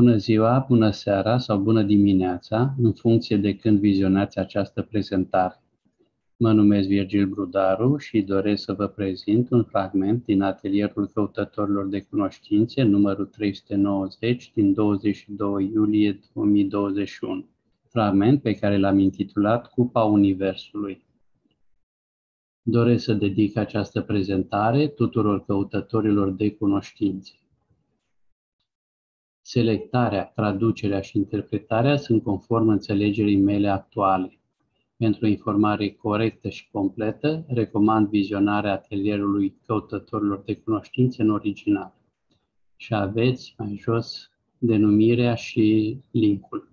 Bună ziua, bună seara sau bună dimineața, în funcție de când vizionați această prezentare. Mă numesc Virgil Brudaru și doresc să vă prezint un fragment din Atelierul Căutătorilor de Cunoștințe, numărul 390, din 22 iulie 2021. Fragment pe care l-am intitulat Cupa Universului. Doresc să dedic această prezentare tuturor căutătorilor de cunoștințe. Selectarea, traducerea și interpretarea sunt conform înțelegerii mele actuale. Pentru o informare corectă și completă, recomand vizionarea Atelierului Căutătorilor de Cunoștințe în original. Și aveți mai jos denumirea și linkul.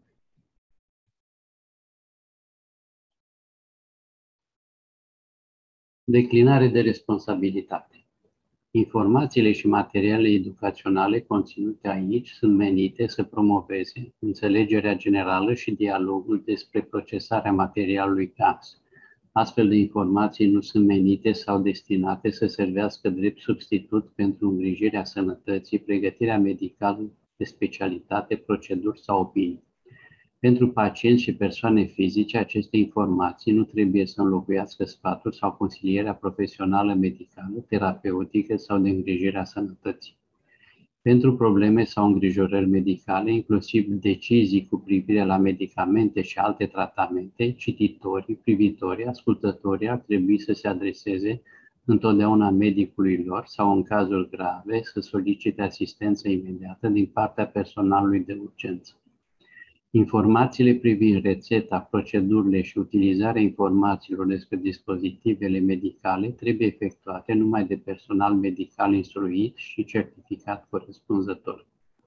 Declinare de responsabilitate. Informațiile și materialele educaționale conținute aici sunt menite să promoveze înțelegerea generală și dialogul despre procesarea materialului CAPS. Astfel de informații nu sunt menite sau destinate să servească drept substitut pentru îngrijirea sănătății, pregătirea medicală de specialitate, proceduri sau opinii. Pentru pacienți și persoane fizice, aceste informații nu trebuie să înlocuiască sfaturi sau consilierea profesională medicală, terapeutică sau de îngrijire a sănătății. Pentru probleme sau îngrijorări medicale, inclusiv decizii cu privire la medicamente și alte tratamente, cititorii, privitorii, ascultătorii ar trebui să se adreseze întotdeauna medicului lor sau, în cazuri grave, să solicite asistență imediată din partea personalului de urgență. Informațiile privind rețeta, procedurile și utilizarea informațiilor despre dispozitivele medicale trebuie efectuate numai de personal medical instruit și certificat corespunzător.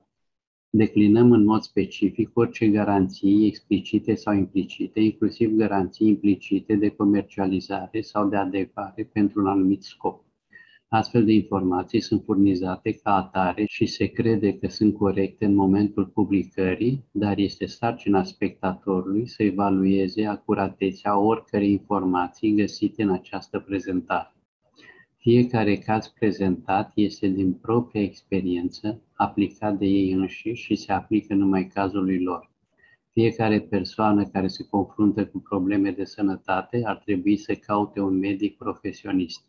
Declinăm în mod specific orice garanții explicite sau implicite, inclusiv garanții implicite de comercializare sau de adecvare pentru un anumit scop. Astfel de informații sunt furnizate ca atare și se crede că sunt corecte în momentul publicării, dar este sarcina spectatorului să evalueze acuratețea oricărei informații găsite în această prezentare. Fiecare caz prezentat este din propria experiență, aplicat de ei înșiși și se aplică numai cazului lor. Fiecare persoană care se confruntă cu probleme de sănătate ar trebui să caute un medic profesionist.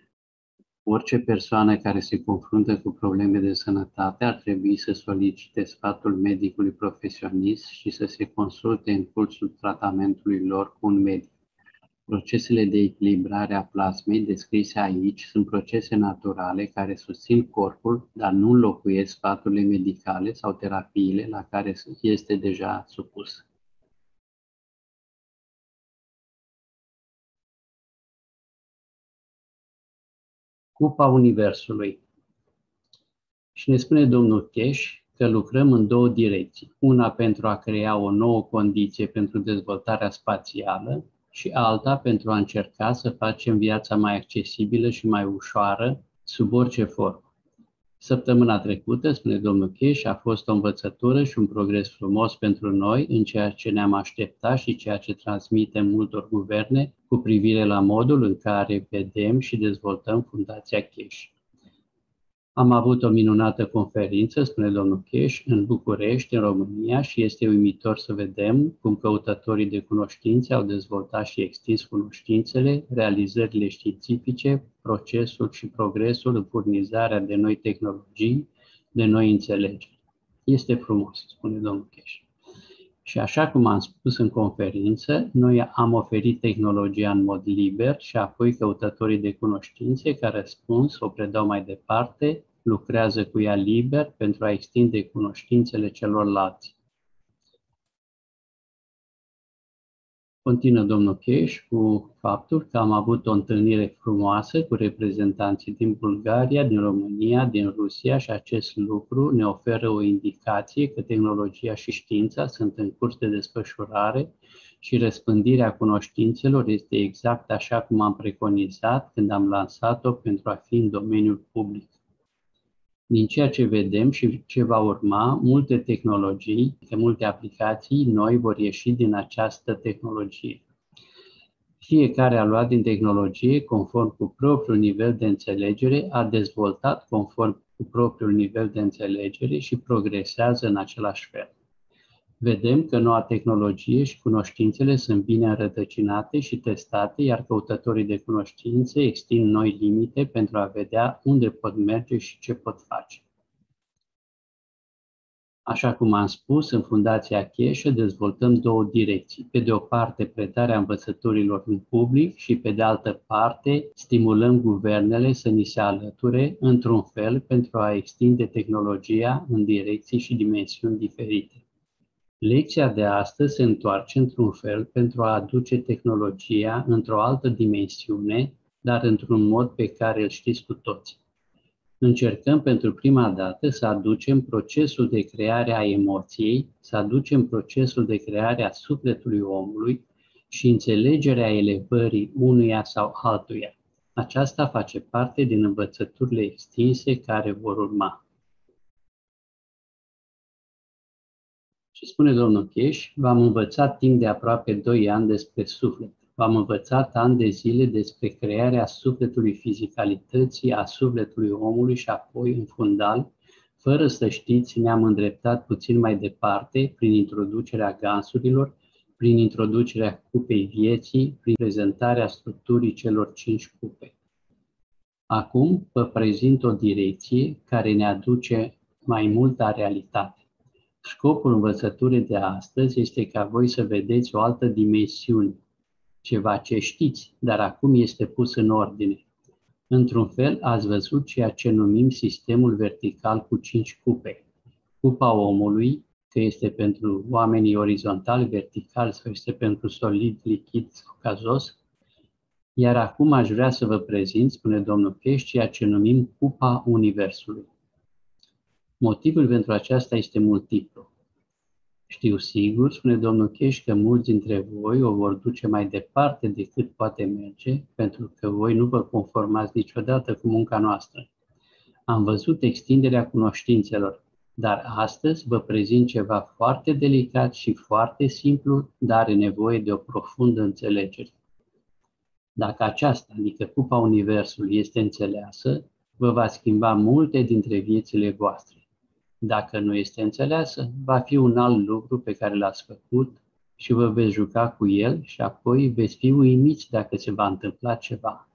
Orice persoană care se confruntă cu probleme de sănătate ar trebui să solicite sfatul medicului profesionist și să se consulte în cursul tratamentului lor cu un medic. Procesele de echilibrare a plasmei descrise aici sunt procese naturale care susțin corpul, dar nu înlocuiesc sfaturile medicale sau terapiile la care este deja supus. Cupa Universului. Și ne spune domnul Cash că lucrăm în două direcții. Una pentru a crea o nouă condiție pentru dezvoltarea spațială și alta pentru a încerca să facem viața mai accesibilă și mai ușoară sub orice formă. Săptămâna trecută, spune domnul Cash, a fost o învățătură și un progres frumos pentru noi în ceea ce ne-am așteptat și ceea ce transmitem multor guverne cu privire la modul în care vedem și dezvoltăm Fundația Cash. Am avut o minunată conferință, spune domnul Cash, în București, în România, și este uimitor să vedem cum căutătorii de cunoștințe au dezvoltat și extins cunoștințele, realizările științifice, procesul și progresul în furnizarea de noi tehnologii, de noi înțelegeri. Este frumos, spune domnul Cash. Și așa cum am spus în conferință, noi am oferit tehnologia în mod liber și apoi căutătorii de cunoștințe, ca răspuns, o predau mai departe, lucrează cu ea liber pentru a extinde cunoștințele celorlalți. Continuă domnul Cash cu faptul că am avut o întâlnire frumoasă cu reprezentanții din Bulgaria, din România, din Rusia și acest lucru ne oferă o indicație că tehnologia și știința sunt în curs de desfășurare și răspândirea cunoștințelor este exact așa cum am preconizat când am lansat-o pentru a fi în domeniul public. Din ceea ce vedem și ce va urma, multe tehnologii, multe aplicații noi vor ieși din această tehnologie. Fiecare a luat din tehnologie conform cu propriul nivel de înțelegere, a dezvoltat conform cu propriul nivel de înțelegere și progresează în același fel. Vedem că noua tehnologie și cunoștințele sunt bine înrădăcinate și testate, iar căutătorii de cunoștințe extind noi limite pentru a vedea unde pot merge și ce pot face. Așa cum am spus, în Fundația Cheșă dezvoltăm două direcții. Pe de o parte, predarea învățăturilor în public și pe de altă parte, stimulăm guvernele să ni se alăture într-un fel pentru a extinde tehnologia în direcții și dimensiuni diferite. Lecția de astăzi se întoarce într-un fel pentru a aduce tehnologia într-o altă dimensiune, dar într-un mod pe care îl știți cu toții. Încercăm pentru prima dată să aducem procesul de creare a emoției, să aducem procesul de creare a sufletului omului și înțelegerea elevării unuia sau altuia. Aceasta face parte din învățăturile extinse care vor urma. Și spune domnul Cheș, v-am învățat timp de aproape 2 ani despre suflet. V-am învățat ani de zile despre crearea sufletului, fizicalității, a sufletului omului și apoi, în fundal, fără să știți, ne-am îndreptat puțin mai departe prin introducerea gansurilor, prin introducerea cupei vieții, prin prezentarea structurii celor 5 cupe. Acum vă prezint o direcție care ne aduce mai multă realitate. Scopul învățăturii de astăzi este ca voi să vedeți o altă dimensiune, ceva ce știți, dar acum este pus în ordine. Într-un fel, ați văzut ceea ce numim sistemul vertical cu 5 cupe. Cupa omului, că este pentru oamenii orizontali, vertical sau este pentru solid, lichid sau gazos. Iar acum aș vrea să vă prezint, spune domnul Cheș, ceea ce numim cupa Universului. Motivul pentru aceasta este multiplu. Știu sigur, spune domnul Cheș, că mulți dintre voi o vor duce mai departe decât poate merge, pentru că voi nu vă conformați niciodată cu munca noastră. Am văzut extinderea cunoștințelor, dar astăzi vă prezint ceva foarte delicat și foarte simplu, dar are nevoie de o profundă înțelegere. Dacă aceasta, adică cupa Universului, este înțeleasă, vă va schimba multe dintre viețile voastre. Dacă nu este înțeleasă, va fi un alt lucru pe care l-ați făcut și vă veți juca cu el și apoi veți fi uimiți dacă se va întâmpla ceva.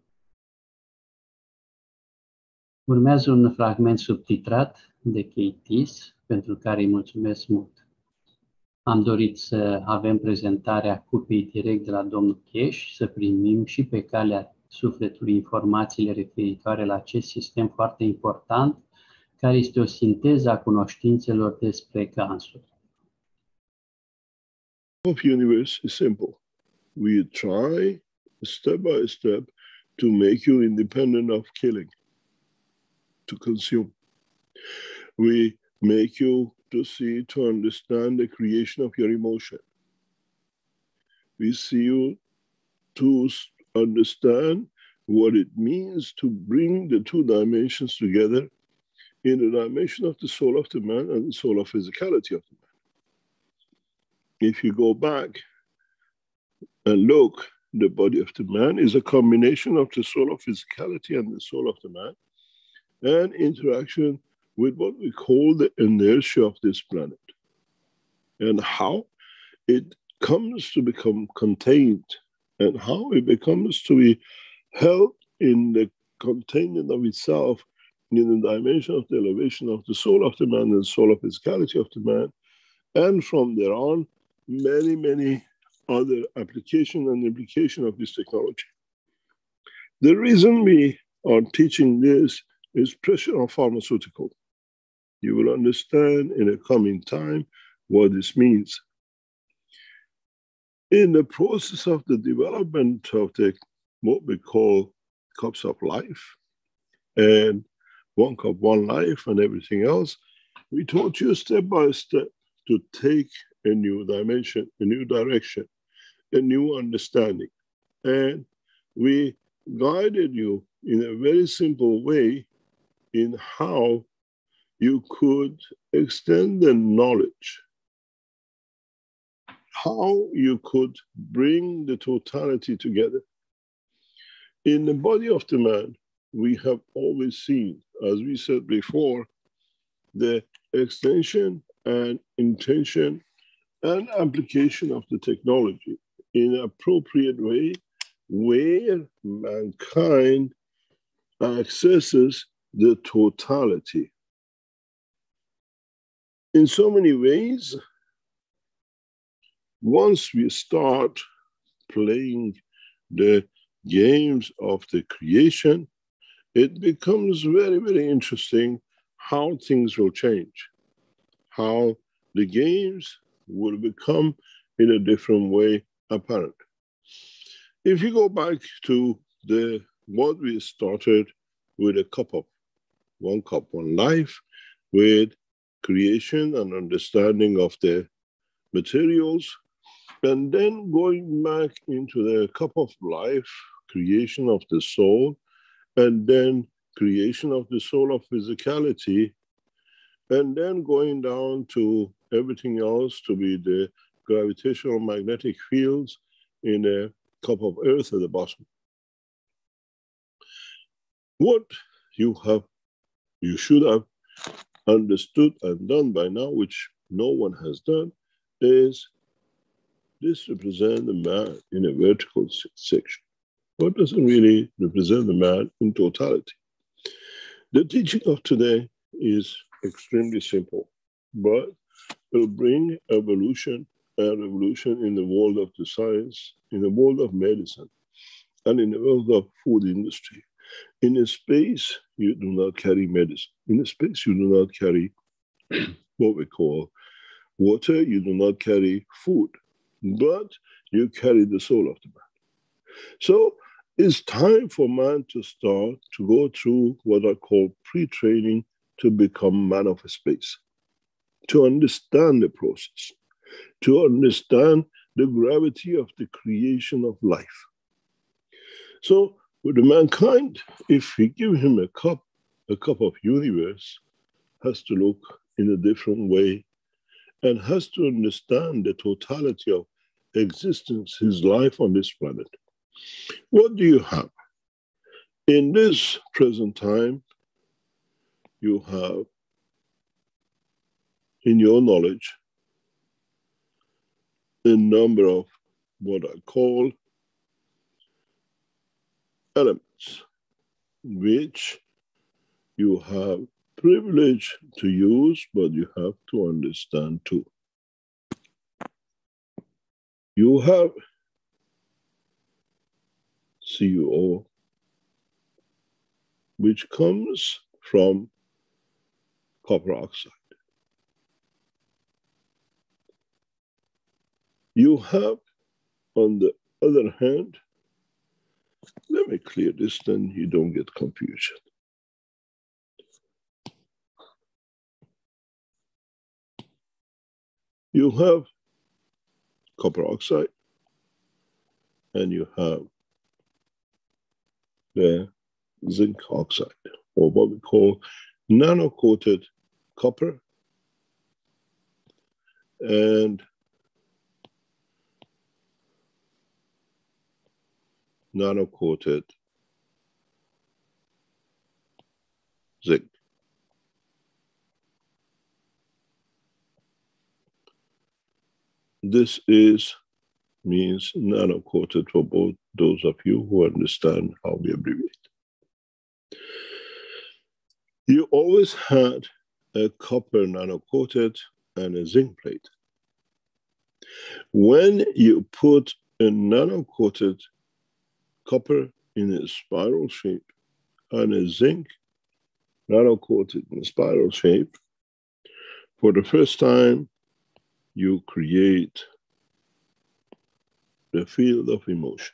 Urmează un fragment subtitrat de Keitis, pentru care îi mulțumesc mult. Am dorit să avem prezentarea cupei direct de la domnul Cheș, să primim și pe calea sufletului informațiile referitoare la acest sistem foarte important, care este o sinteză a cunoștințelor despre gansuri. Of universe is simple. We try step by step to make you independent of killing, to consume. We make you to see, to understand the creation of your emotion. We see you to understand what it means to bring the two dimensions together in the dimension of the soul of the man and the soul of physicality of the man. If you go back and look, the body of the man is a combination of the soul of physicality and the soul of the man, and interaction with what we call the inertia of this planet, and how it comes to become contained, and how it becomes to be held in the containment of itself in the dimension of the elevation of the soul of the man and the soul of physicality of the man, and from there on, many, many other application and implication of this technology. The reason we are teaching this is pressure on pharmaceutical. You will understand in a coming time what this means. In the process of the development of the what we call cups of life and one cup, one life and everything else, we taught you step by step to take a new dimension, a new direction, a new understanding. And we guided you in a very simple way in how you could extend the knowledge, how you could bring the totality together. In the body of the man, we have always seen as we said before, the extension and intention and application of the technology in an appropriate way where mankind accesses the totality. In so many ways, once we start playing the games of the creation, it becomes very, very interesting how things will change, how the games will become in a different way apparent. If you go back to what we started with a cup of one cup, one life, with creation and understanding of the materials, and then going back into the cup of life, creation of the soul, and then creation of the soul of physicality, and then going down to everything else to be the gravitational magnetic fields in a cup of earth at the bottom. What you should have understood and done by now, which no one has done, is this represents the man in a vertical section. What does it really represent the man in totality? The teaching of today is extremely simple, but will bring evolution and revolution in the world of the science, in the world of medicine, and in the world of food industry. In a space, you do not carry medicine. In a space, you do not carry what we call water, you do not carry food, but you carry the soul of the man. So it's time for man to start to go through what I call pre-training to become man of a space, to understand the process, to understand the gravity of the creation of life. So with the mankind, if we give him a cup of universe has to look in a different way and has to understand the totality of existence, his life on this planet. What do you have? In this present time, you have in your knowledge a number of what I call elements, which you have privilege to use, but you have to understand too. You have CuO, which comes from copper oxide. You have, on the other hand, let me clear this, then you don't get confusion. You have copper oxide, and you have the zinc oxide, or what we call nano-coated copper and nano-coated zinc. This means nano-coated for both those of you who understand how we abbreviate. You always had a copper nano-coated and a zinc plate. When you put a nano-coated copper in a spiral shape and a zinc nano-coated in a spiral shape, for the first time, you create the field of emotion.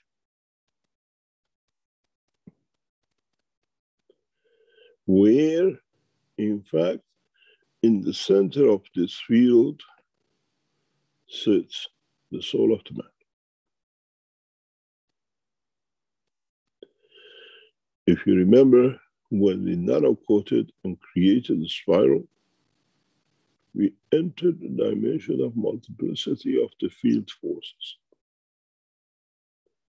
Where, in fact, in the center of this field sits the soul of the man. If you remember, when we nano-coated and created the spiral, we entered the dimension of multiplicity of the field forces.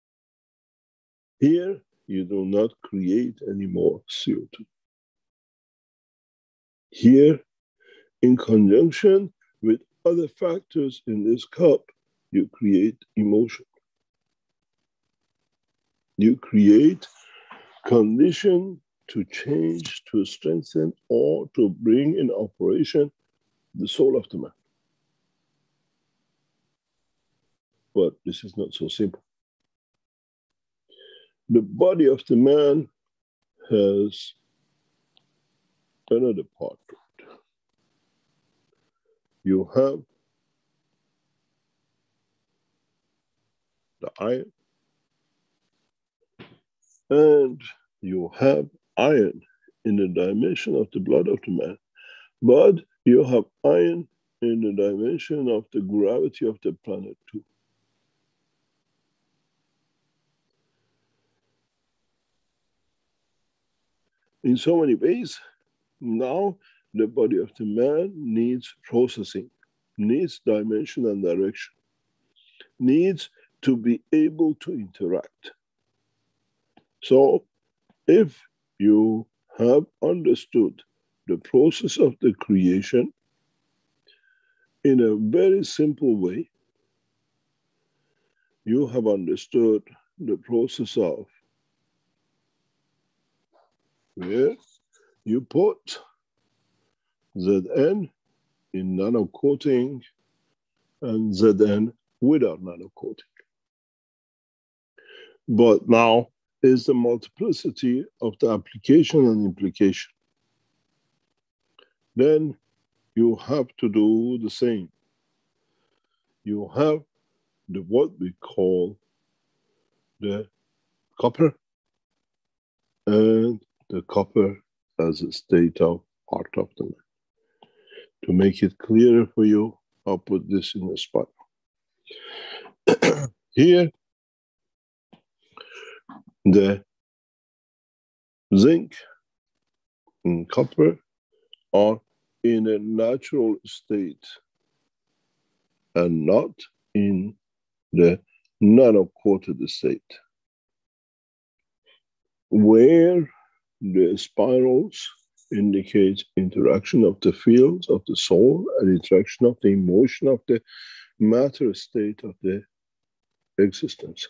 Here, you do not create any more CO2. Here, in conjunction with other factors in this cup, you create emotion. You create condition to change, to strengthen, or to bring in operation the soul of the man. But this is not so simple. The body of the man has another part to it. You have the iron, and you have iron in the dimension of the blood of the man, but you have iron in the dimension of the gravity of the planet too. In so many ways, now the body of the man needs processing, needs dimension and direction, needs to be able to interact. So if you have understood the process of the creation in a very simple way, you have understood the process of where you put Zn in nanocoating and Zn without nanocoating. But now is the multiplicity of the application and implication. Then you have to do the same. You have what we call the copper, and the copper as a state of art of the man. To make it clearer for you, I'll put this in a spot. Here, the zinc and copper are in a natural state and not in the nano-coated state, where the spirals indicate interaction of the fields of the soul and interaction of the emotion of the matter state of the existence.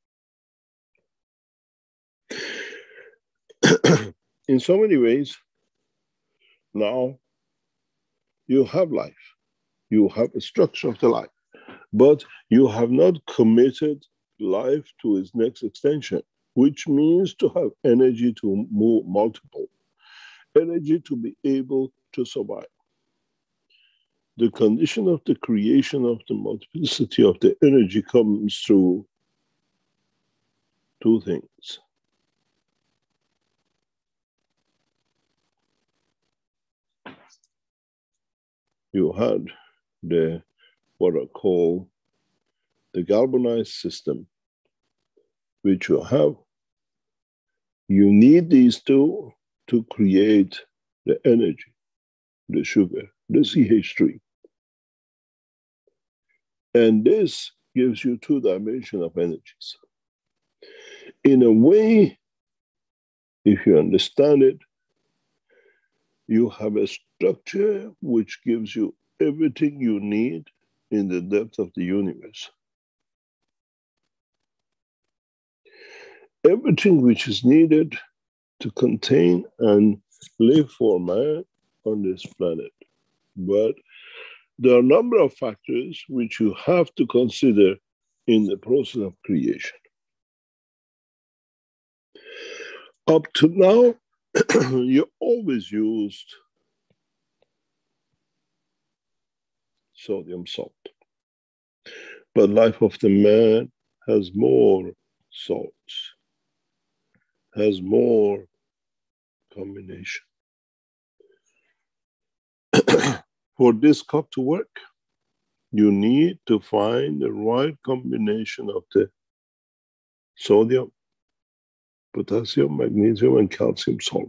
In so many ways, now you have life. You have a structure of the life, but you have not committed life to its next extension, which means to have energy to move multiple, energy to be able to survive. The condition of the creation of the multiplicity of the energy comes through two things. You had the what I call the galvanized system, which you have. You need these two to create the energy, the sugar, the CH3. And this gives you two dimensions of energies. In a way, if you understand it, you have a structure which gives you everything you need in the depth of the universe. Everything which is needed to contain and live for man on this planet. But there are a number of factors which you have to consider in the process of creation. Up to now, you always used sodium salt. But life of the man has more salts, has more combination. For this cup to work, you need to find the right combination of the sodium, potassium, magnesium, and calcium salt.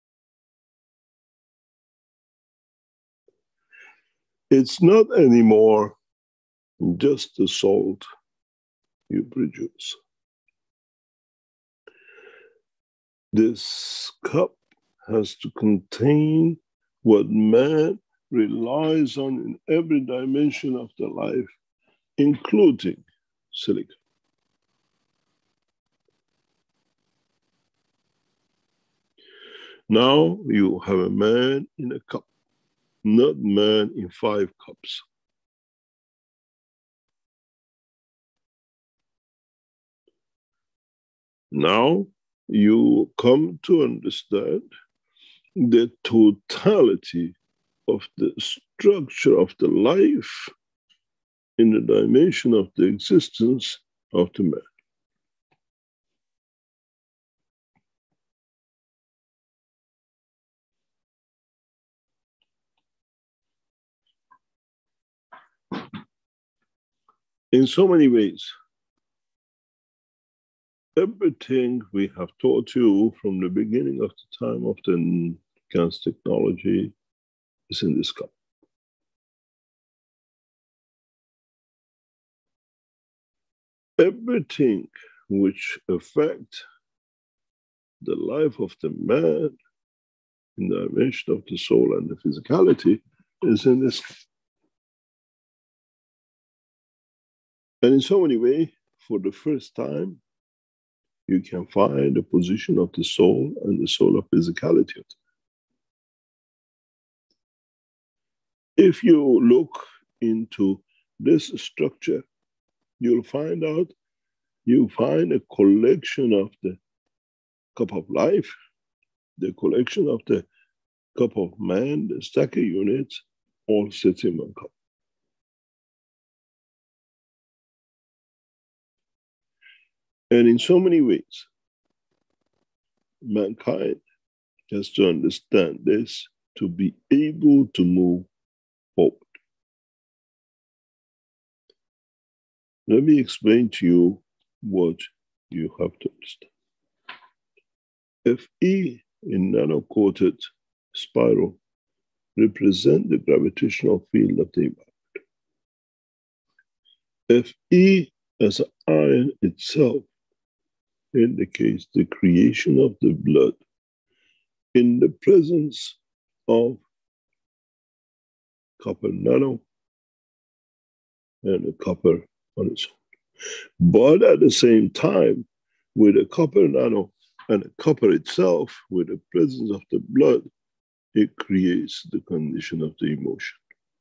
It's not anymore just the salt you produce. This cup has to contain what man relies on in every dimension of the life, including silica. Now you have a man in a cup, not man in 5 cups. Now you come to understand the totality of the structure of the life in the dimension of the existence of the man. In so many ways, everything we have taught you from the beginning of the time of the GANs technology is in this cup. Everything which affects the life of the man in the dimension of the soul and the physicality is in this cup. And in so many ways, for the first time, you can find the position of the soul and the soul of physicality. If you look into this structure, you'll find out, you find a collection of the cup of life, the collection of the cup of man, the stacker units, all sits in one cup. And in so many ways, mankind has to understand this to be able to move forward. Let me explain to you what you have to understand. Fe in nano-coated spiral represent the gravitational field of the environment. Fe as an ion itself indicates the creation of the blood in the presence of copper nano and the copper on its own. But at the same time, with the copper nano and the copper itself, with the presence of the blood, it creates the condition of the emotion,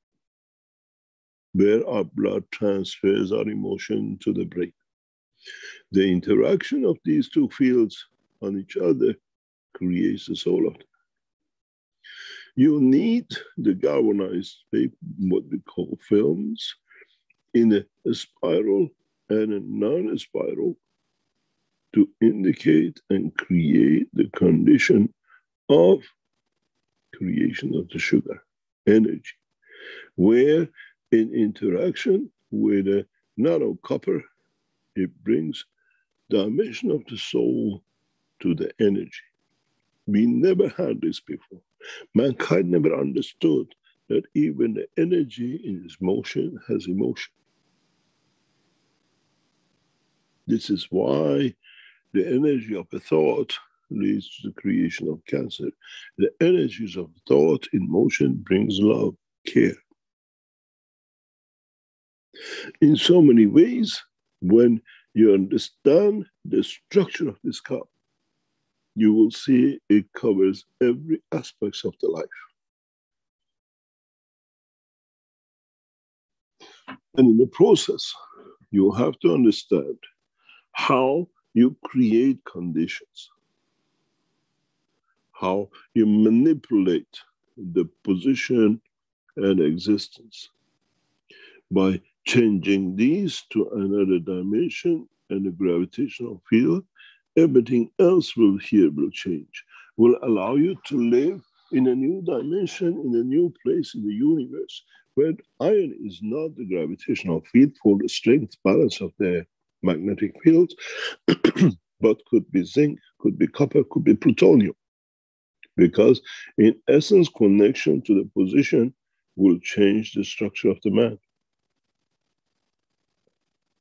where our blood transfers our emotion to the brain. The interaction of these two fields on each other creates the soul of the man. You need the galvanized paper, what we call films, in a spiral and a non-spiral to indicate and create the condition of creation of the sugar, energy, where in interaction with a nano copper, it brings dimension of the soul to the energy. We never had this before. Mankind never understood that even the energy in its motion has emotion. This is why the energy of a thought leads to the creation of cancer. The energies of thought in motion brings love, care. In so many ways, when you understand the structure of this cup, you will see it covers every aspect of the life. And in the process, you have to understand how you create conditions, how you manipulate the position and existence by changing these to another dimension and the gravitational field. Everything else will change, will allow you to live in a new dimension, in a new place in the universe, where iron is not the gravitational field for the strength balance of the magnetic field, but could be zinc, could be copper, could be plutonium. Because in essence, connection to the position will change the structure of the man.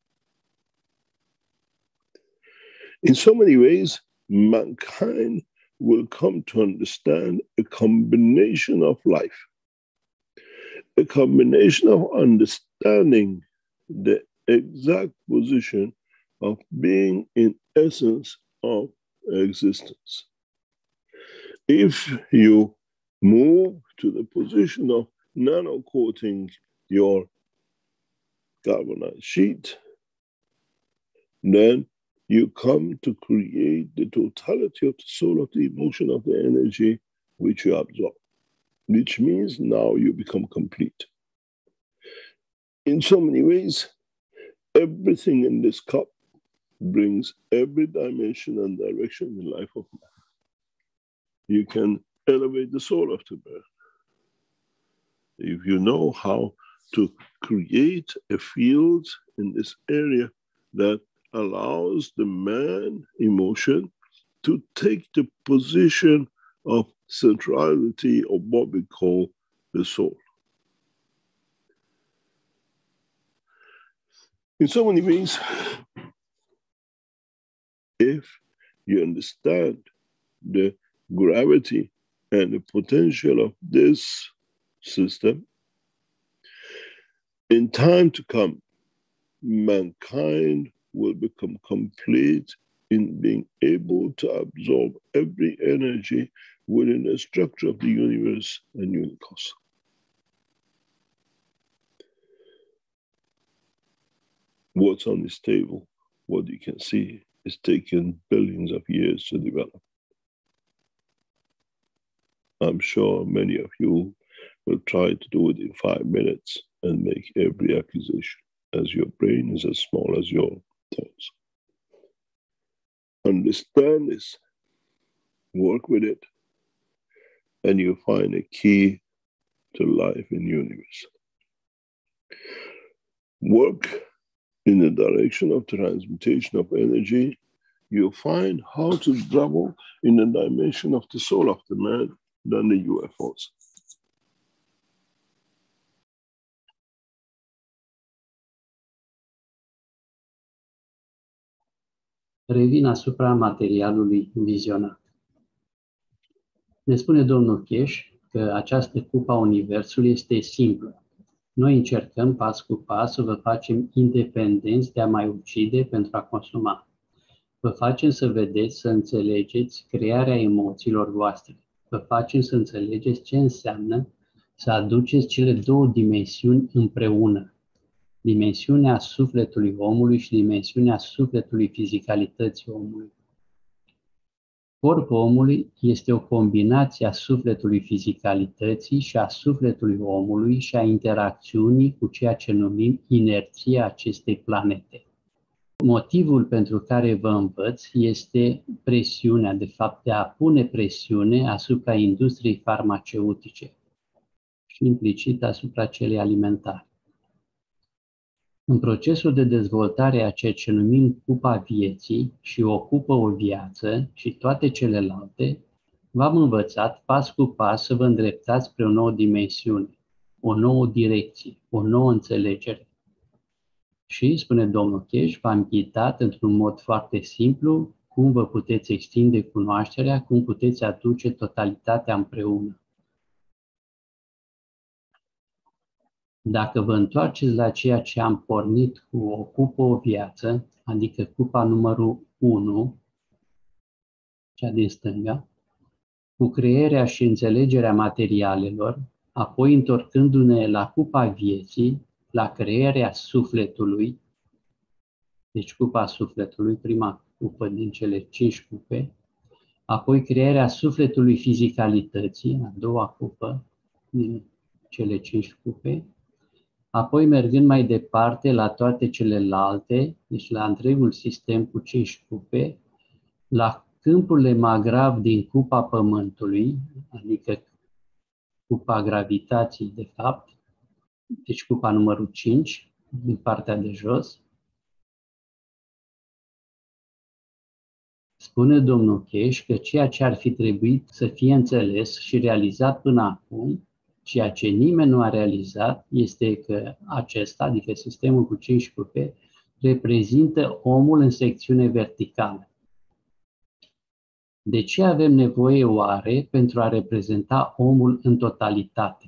In so many ways, mankind will come to understand a combination of life, a combination of understanding the exact position of being in essence of existence. If you move to the position of nano-coating your galvanized sheet, then you come to create the totality of the soul, of the emotion, of the energy which you absorb, which means now you become complete. In so many ways, everything in this cup brings every dimension and direction in life of man. You can elevate the soul of the man. If you know how to create a field in this area that allows the man emotion to take the position of centrality of what we call the soul. In so many ways, if you understand the gravity and the potential of this system, in time to come, mankind will become complete in being able to absorb every energy within the structure of the universe and unicos. What's on this table, what you can see, is taken billions of years to develop. I'm sure many of you will try to do it in 5 minutes and make every accusation, as your brain is as small as your thoughts. Understand this, work with it, and you'll find a key to life in the universe. Work in the direction of transmutation of energy, you'll find how to travel in the dimension of the soul of the man than the UFOs. Revin asupra materialului vizionat. Ne spune domnul Kesh că această cupă a Universului este simplă. Noi încercăm pas cu pas să vă facem independenți de a mai ucide pentru a consuma. Vă facem să vedeți, să înțelegeți crearea emoțiilor voastre. Vă facem să înțelegeți ce înseamnă să aduceți cele două dimensiuni împreună. Dimensiunea sufletului omului și dimensiunea sufletului fizicalității omului. Corpul omului este o combinație a sufletului fizicalității și a sufletului omului și a interacțiunii cu ceea ce numim inerția acestei planete. Motivul pentru care vă învăț este presiunea, de fapt, de a pune presiune asupra industriei farmaceutice și implicit asupra celei alimentare. În procesul de dezvoltare a ceea ce numim cupa vieții și ocupă o viață și toate celelalte, v-am învățat pas cu pas să vă îndreptați spre o nouă dimensiune, o nouă direcție, o nouă înțelegere. Și, spune domnul Kesh, v-am ghidat într-un mod foarte simplu cum vă puteți extinde cunoașterea, cum puteți aduce totalitatea împreună. Dacă vă întoarceți la ceea ce am pornit cu ocupă o viață, adică cupa numărul 1, cea din stânga, cu crearea și înțelegerea materialelor, apoi întorcându-ne la cupa vieții, la crearea sufletului, deci cupa sufletului, prima cupă din cele 5 cupe, apoi crearea sufletului fizicalității, a doua cupă din cele 5 cupe, apoi mergând mai departe la toate celelalte, deci la întregul sistem cu 5 cupe, la câmpurile magrav din cupa Pământului, adică cupa gravitației de fapt, deci cupa numărul 5, din partea de jos. Spune domnul Kesh că ceea ce ar fi trebuit să fie înțeles și realizat până acum, ceea ce nimeni nu a realizat, este că acesta, adică sistemul cu 5 cupe, reprezintă omul în secțiune verticală. De ce avem nevoie oare pentru a reprezenta omul în totalitate?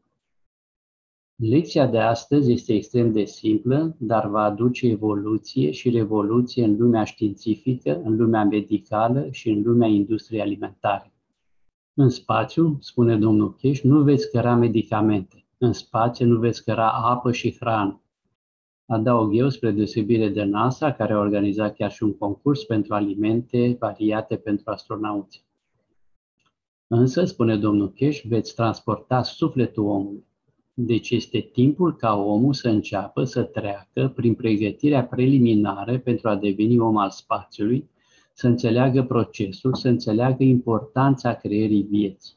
Lecția de astăzi este extrem de simplă, dar va aduce evoluție și revoluție în lumea științifică, în lumea medicală și în lumea industriei alimentare. În spațiu, spune domnul Cash, nu veți căra medicamente. În spațiu nu veți căra apă și hrană. Adaug eu, spre deosebire de NASA, care a organizat chiar și un concurs pentru alimente variate pentru astronauți. Însă, spune domnul Cash, veți transporta sufletul omului. Deci este timpul ca omul să înceapă să treacă prin pregătirea preliminară pentru a deveni om al spațiului, să înțeleagă procesul, să înțeleagă importanța creierii vieții.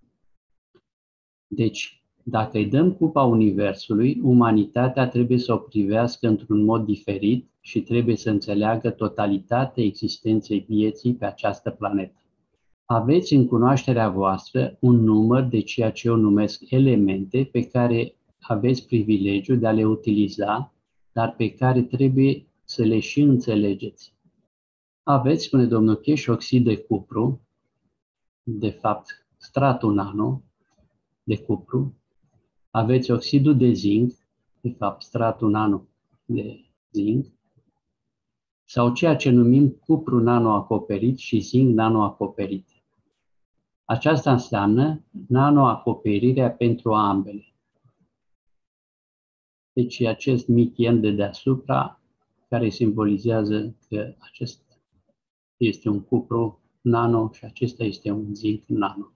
Deci, dacă îi dăm cupa Universului, umanitatea trebuie să o privească într-un mod diferit și trebuie să înțeleagă totalitatea existenței vieții pe această planetă. Aveți în cunoașterea voastră un număr de ceea ce eu numesc elemente pe care aveți privilegiul de a le utiliza, dar pe care trebuie să le și înțelegeți. Aveți, spune domnul Cash, oxid de cupru, de fapt stratul nano de cupru, aveți oxidul de zinc, de fapt stratul nano de zinc, sau ceea ce numim cupru nanoacoperit și zinc nanoacoperit. Aceasta înseamnă nanoacoperirea pentru ambele. Deci acest mic N de deasupra, care simbolizează că acesta este un cupru nano și acesta este un zinc nano.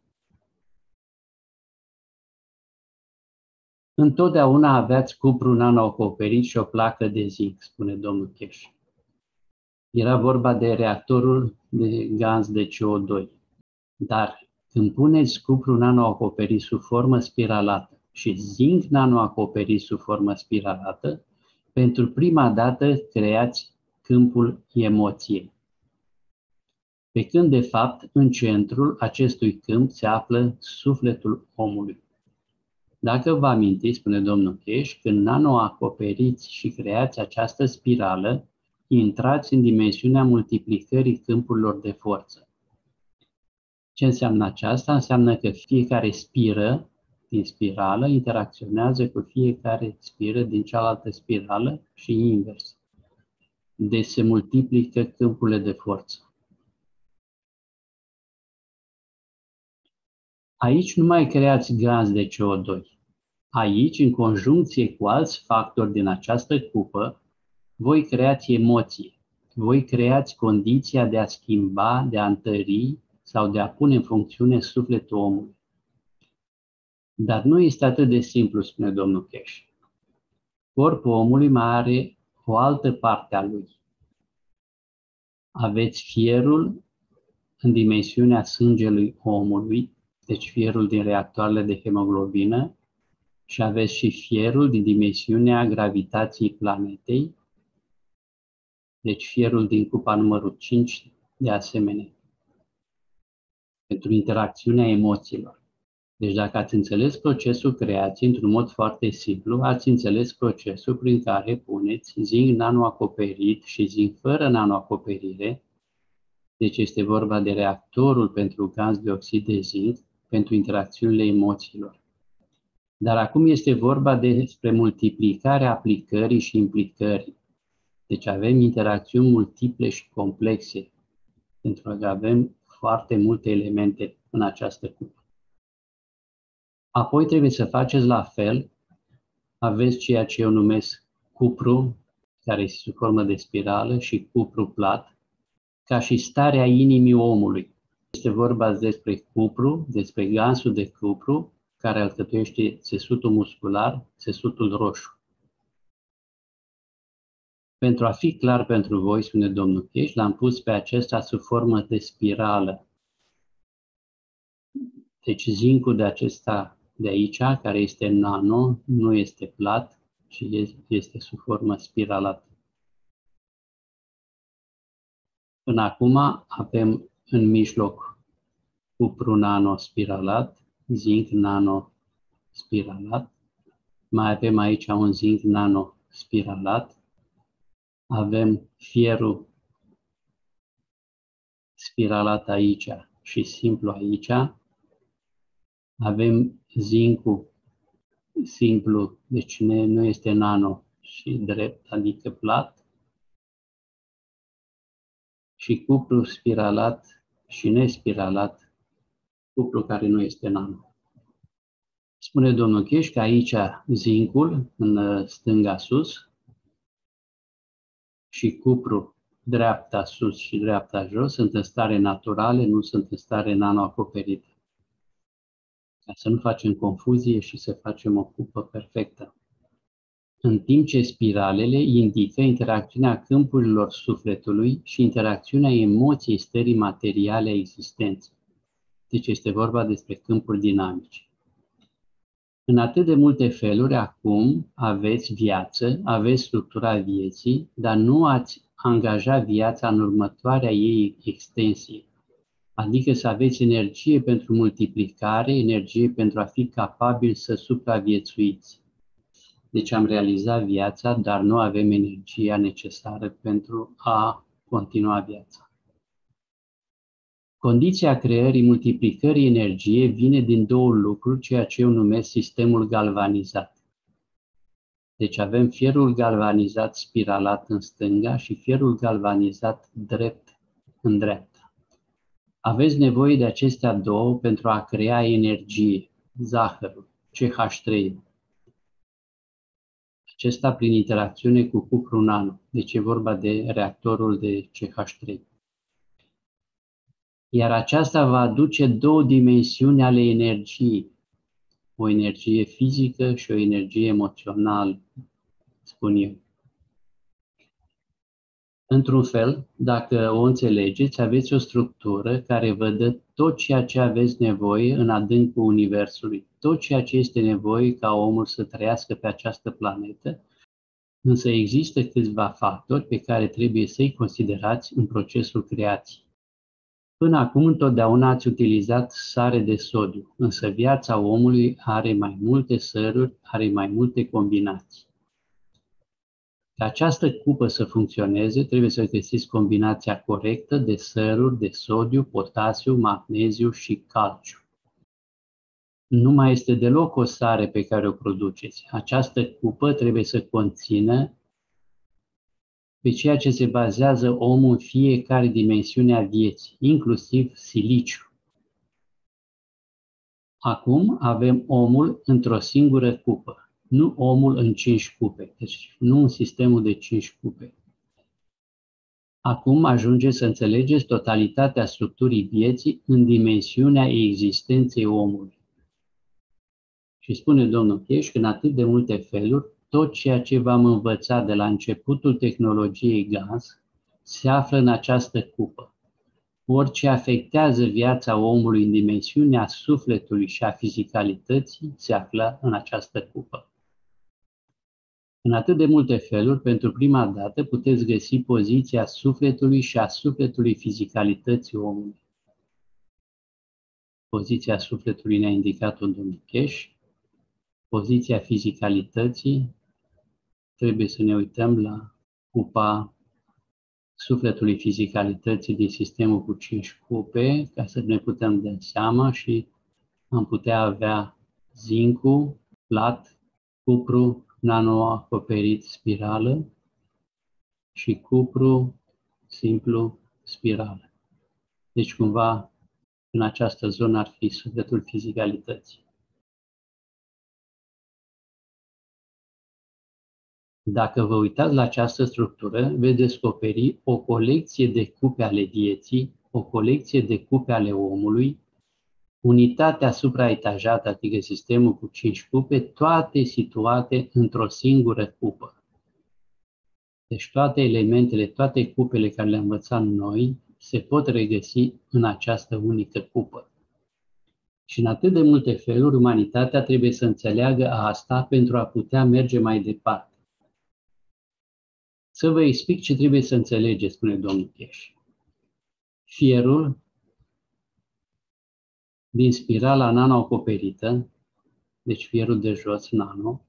Întotdeauna aveați cupru nanoacoperit și o placă de zinc, spune domnul Cash. Era vorba de reactorul de gaz de CO2. Dar când puneți cupru nanoacoperit sub formă spiralată și zinc nanoacoperit sub formă spiralată, pentru prima dată creați câmpul emoției. Pe când, de fapt, în centrul acestui câmp se află sufletul omului. Dacă vă amintiți, spune domnul Cash, când nanoacoperiți și creați această spirală, intrați în dimensiunea multiplicării câmpurilor de forță. Ce înseamnă aceasta? Înseamnă că fiecare spiră din spirală interacționează cu fiecare spiră din cealaltă spirală și invers. Deci se multiplică câmpurile de forță. Aici nu mai creați gaz de CO2. Aici, în conjuncție cu alți factori din această cupă, voi creați emoții. Voi creați condiția de a schimba, de a întări sau de a pune în funcțiune sufletul omului. Dar nu este atât de simplu, spune domnul Cash. Corpul omului mai are o altă parte a lui. Aveți fierul în dimensiunea sângelui omului, deci fierul din reactoarele de hemoglobină, și aveți și fierul din dimensiunea gravitației planetei, deci fierul din cupa numărul 5, de asemenea, pentru interacțiunea emoțiilor. Deci dacă ați înțeles procesul creației într-un mod foarte simplu, ați înțeles procesul prin care puneți zinc nanoacoperit și zinc fără nanoacoperire, deci este vorba de reactorul pentru gaz de oxid de zinc, pentru interacțiunile emoțiilor. Dar acum este vorba despre multiplicarea aplicării și implicării. Deci avem interacțiuni multiple și complexe, pentru că avem foarte multe elemente în această cupă. Apoi trebuie să faceți la fel, aveți ceea ce eu numesc cupru, care este sub formă de spirală, și cupru plat, ca și starea inimii omului. Este vorba despre cupru, despre gansul de cupru, care alcătuiește țesutul muscular, țesutul roșu. Pentru a fi clar pentru voi, spune domnul Cash, l-am pus pe acesta sub formă de spirală. Deci zincul de acesta de aici, care este nano, nu este plat, ci este sub formă spiralată. Până acum avem în mijloc cupru nano spiralat, zinc nano spiralat, mai avem aici un zinc nano spiralat, avem fierul spiralat aici și simplu aici. Avem zincul simplu, deci nu este nano și drept, adică plat. Și cuplu spiralat și nespiralat, cuplu care nu este nano. Spune domnul Cheș că aici zincul, în stânga sus, și cupru dreapta sus și dreapta jos sunt în stare naturale, nu sunt în stare nano-acoperită. Ca să nu facem confuzie și să facem o cupă perfectă. În timp ce spiralele indică interacțiunea câmpurilor sufletului și interacțiunea emoției stării materiale a existenței. Deci este vorba despre câmpuri dinamice. În atât de multe feluri, acum aveți viață, aveți structura vieții, dar nu ați angaja viața în următoarea ei extensie. Adică să aveți energie pentru multiplicare, energie pentru a fi capabil să supraviețuiți. Deci am realizat viața, dar nu avem energia necesară pentru a continua viața. Condiția creării multiplicării energiei vine din două lucruri, ceea ce eu numesc sistemul galvanizat. Deci avem fierul galvanizat spiralat în stânga și fierul galvanizat drept în dreapta. Aveți nevoie de acestea două pentru a crea energie, zahărul, CH3. Acesta prin interacțiune cu cupru nano, deci e vorba de reactorul de CH3. Iar aceasta va aduce două dimensiuni ale energiei, o energie fizică și o energie emoțională, spun eu. Într-un fel, dacă o înțelegeți, aveți o structură care vă dă tot ceea ce aveți nevoie în adâncul Universului, tot ceea ce este nevoie ca omul să trăiască pe această planetă, însă există câțiva factori pe care trebuie să-i considerați în procesul creației. Până acum întotdeauna ați utilizat sare de sodiu, însă viața omului are mai multe săruri, are mai multe combinații. Ca această cupă să funcționeze, trebuie să găsiți combinația corectă de săruri, de sodiu, potasiu, magneziu și calciu. Nu mai este deloc o sare pe care o produceți. Această cupă trebuie să conțină pe ceea ce se bazează omul în fiecare dimensiune a vieții, inclusiv siliciu. Acum avem omul într-o singură cupă, nu omul în 5 cupe, deci nu în sistemul de 5 cupe. Acum ajungeți să înțelegeți totalitatea structurii vieții în dimensiunea existenței omului. Și spune domnul Cheș că în atât de multe feluri, tot ceea ce v-am învățat de la începutul tehnologiei GANS se află în această cupă. Orice afectează viața omului în dimensiunea sufletului și a fizicalității se află în această cupă. În atât de multe feluri, pentru prima dată, puteți găsi poziția sufletului și a sufletului fizicalității omului. Poziția sufletului ne-a indicat-o domnul Cheș. Poziția fizicalității, trebuie să ne uităm la cupa sufletului fizicalității din sistemul cu 5 cupe, ca să ne putem da seama și am putea avea zincul, plat, cupru, nano-acoperit, spirală și cupru, simplu, spirală. Deci cumva în această zonă ar fi sufletul fizicalității. Dacă vă uitați la această structură, veți descoperi o colecție de cupe ale vieții, o colecție de cupe ale omului, unitatea supraetajată, adică sistemul cu 5 cupe, toate situate într-o singură cupă. Deci toate elementele, toate cupele care le-am învățat noi, se pot regăsi în această unică cupă. Și în atât de multe feluri, umanitatea trebuie să înțeleagă asta pentru a putea merge mai departe. Să vă explic ce trebuie să înțelegeți, spune domnul Cheș. Fierul din spirala nano-acoperită, deci fierul de jos, nano,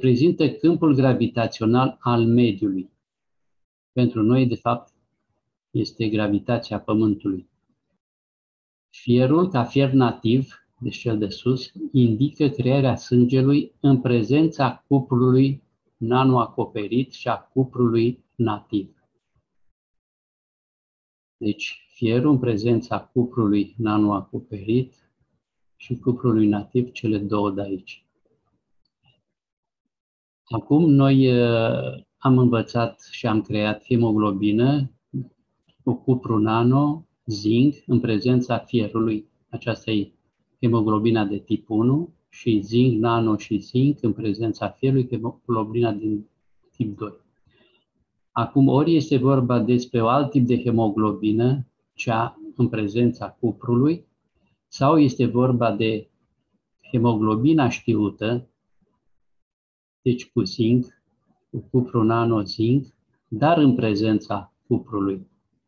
reprezintă câmpul gravitațional al mediului. Pentru noi, de fapt, este gravitația Pământului. Fierul, ca fier nativ, deci cel de sus, indică crearea sângelui în prezența cuprului nanoacoperit și a cuprului nativ. Deci, fierul în prezența cuprului nanoacoperit și cuprului nativ, cele două de aici. Acum noi am învățat și am creat hemoglobină cu cupru nano, zinc, în prezența fierului. Aceasta e hemoglobina de tip 1 și zinc nano și zinc în prezența fierului, hemoglobina din tip 2. Acum, ori este vorba despre un alt tip de hemoglobină, cea în prezența cuprului, sau este vorba de hemoglobina știută, deci cu zinc, cu cupru nano-zinc, dar în prezența cuprului.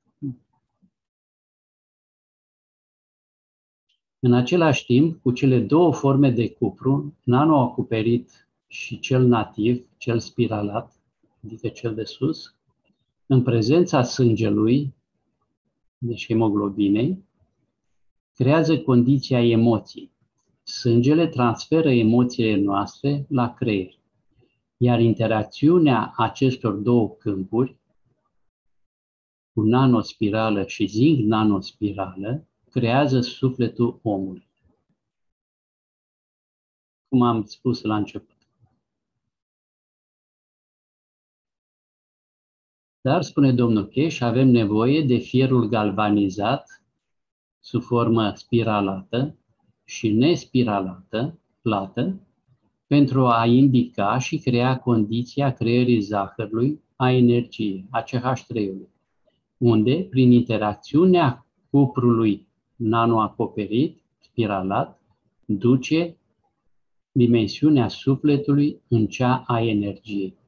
În același timp, cu cele două forme de cupru, nanoacoperit și cel nativ, cel spiralat, adică cel de sus, în prezența sângelui, deci hemoglobinei, creează condiția emoției. Sângele transferă emoțiile noastre la creier, iar interacțiunea acestor două câmpuri, cu nanospirală și zinc nanospirală, creează sufletul omului. Cum am spus la început. Dar, spune domnul Cash, avem nevoie de fierul galvanizat sub formă spiralată și nespiralată, plată, pentru a indica și crea condiția creării zahărului, a energiei, a CH3-ului, unde, prin interacțiunea cuprului nanoacoperit, spiralat, duce dimensiunea sufletului în cea a energiei.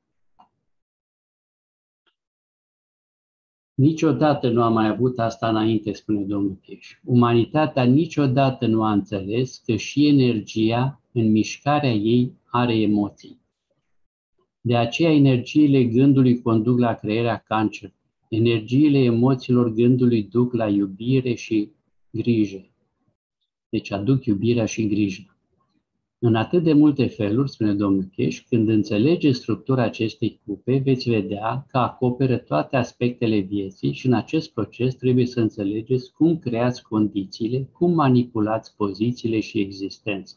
Niciodată nu am mai avut asta înainte, spune domnul Cash. Umanitatea niciodată nu a înțeles că și energia, în mișcarea ei, are emoții. De aceea energiile gândului conduc la crearea cancerului. Energiile emoțiilor gândului duc la iubire și grijă. Deci aduc iubirea și grija. În atât de multe feluri, spune domnul Cash, când înțelegeți structura acestei cupe, veți vedea că acoperă toate aspectele vieții și în acest proces trebuie să înțelegeți cum creați condițiile, cum manipulați pozițiile și existența.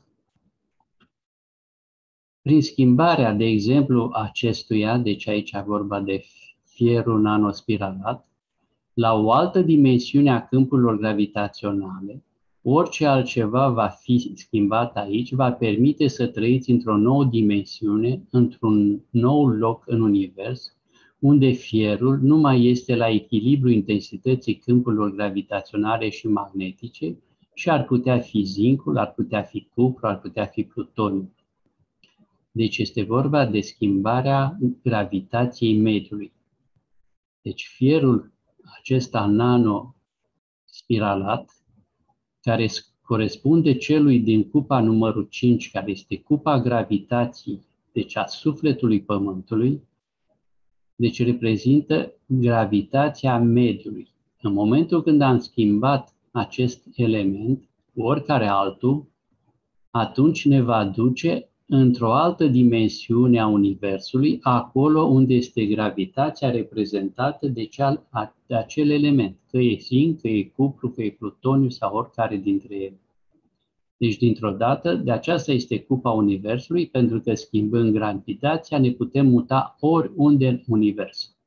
Prin schimbarea, de exemplu, acestuia, deci aici vorba de fierul nanospiralat, la o altă dimensiune a câmpurilor gravitaționale, orice altceva va fi schimbat aici, va permite să trăiți într-o nouă dimensiune, într-un nou loc în univers, unde fierul nu mai este la echilibru intensității câmpurilor gravitaționale și magnetice și ar putea fi zincul, ar putea fi cupru, ar putea fi plutoniu. Deci este vorba de schimbarea gravitației mediului. Deci fierul acesta nano-spiralat, care corespunde celui din cupa numărul 5, care este cupa gravitației, deci a sufletului Pământului, deci reprezintă gravitația mediului. În momentul când am schimbat acest element, oricare altul, atunci ne va duce într-o altă dimensiune a Universului, acolo unde este gravitația reprezentată de acel element, că e zinc, că e cupru, că e plutoniu sau oricare dintre ele. Deci, dintr-o dată, de aceasta este cupa Universului, pentru că schimbând gravitația ne putem muta oriunde în Univers.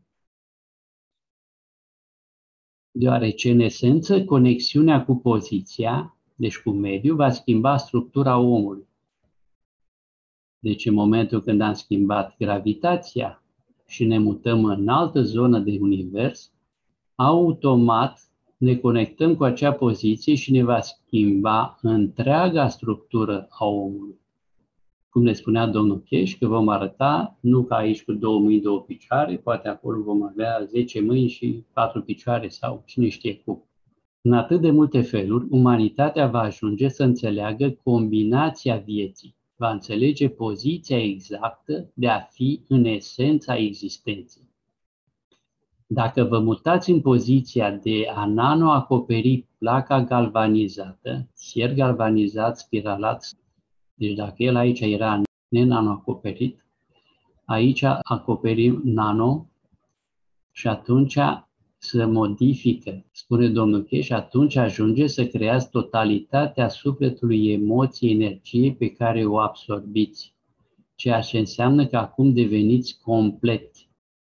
Deoarece, în esență, conexiunea cu poziția, deci cu mediul, va schimba structura omului. Deci în momentul când am schimbat gravitația și ne mutăm în altă zonă de univers, automat ne conectăm cu acea poziție și ne va schimba întreaga structură a omului. Cum ne spunea domnul Cash, că vom arăta, nu ca aici cu 2 mâini, 2 picioare, poate acolo vom avea 10 mâini și 4 picioare sau cine știe cum. În atât de multe feluri, umanitatea va ajunge să înțeleagă combinația vieții. Va înțelege poziția exactă de a fi în esența existenței. Dacă vă mutați în poziția de a nanoacoperi placa galvanizată, sier galvanizat, spiralat, deci dacă el aici era nenanoacoperit, aici acoperim nano și atunci se modifică, spune domnul Che, și atunci ajunge să creați totalitatea sufletului, emoției, energiei pe care o absorbiți, ceea ce înseamnă că acum deveniți completi.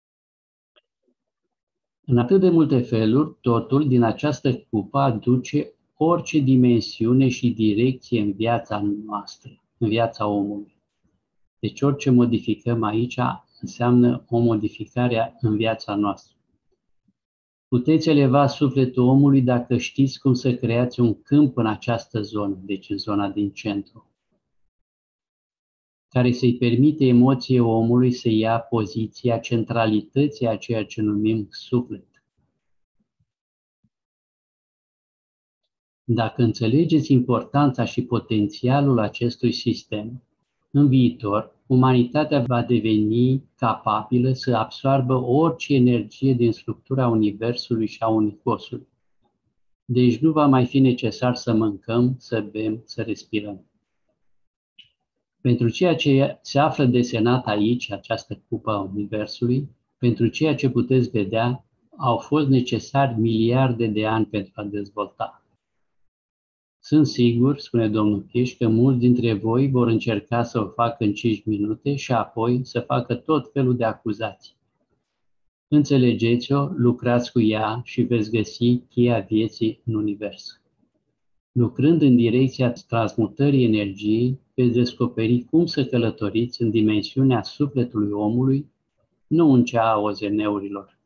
În atât de multe feluri, totul din această cupă aduce orice dimensiune și direcție în viața noastră, în viața omului. Deci orice modificăm aici înseamnă o modificare în viața noastră. Puteți eleva sufletul omului dacă știți cum să creați un câmp în această zonă, deci în zona din centru, care să-i permite emoției omului să ia poziția centralității a ceea ce numim suflet. Dacă înțelegeți importanța și potențialul acestui sistem, în viitor, umanitatea va deveni capabilă să absoarbă orice energie din structura Universului și a Unicosului. Deci nu va mai fi necesar să mâncăm, să bem, să respirăm. Pentru ceea ce se află desenat aici, această cupă a Universului, pentru ceea ce puteți vedea, au fost necesari miliarde de ani pentru a dezvolta. Sunt sigur, spune domnul Chiș, că mulți dintre voi vor încerca să o facă în 5 minute și apoi să facă tot felul de acuzații. Înțelegeți-o, lucrați cu ea și veți găsi cheia vieții în univers. Lucrând în direcția transmutării energiei, veți descoperi cum să călătoriți în dimensiunea sufletului omului, nu în cea a OZN-urilor.